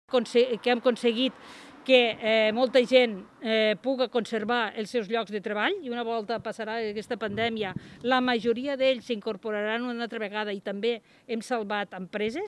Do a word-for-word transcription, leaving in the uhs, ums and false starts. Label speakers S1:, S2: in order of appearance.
S1: que hem aconseguit que eh, molta gent eh, pugui conservar els seus llocs de treball i una volta passarà aquesta pandèmia la majoria d'ells s'incorporaran una altra vegada i també hem salvat empreses.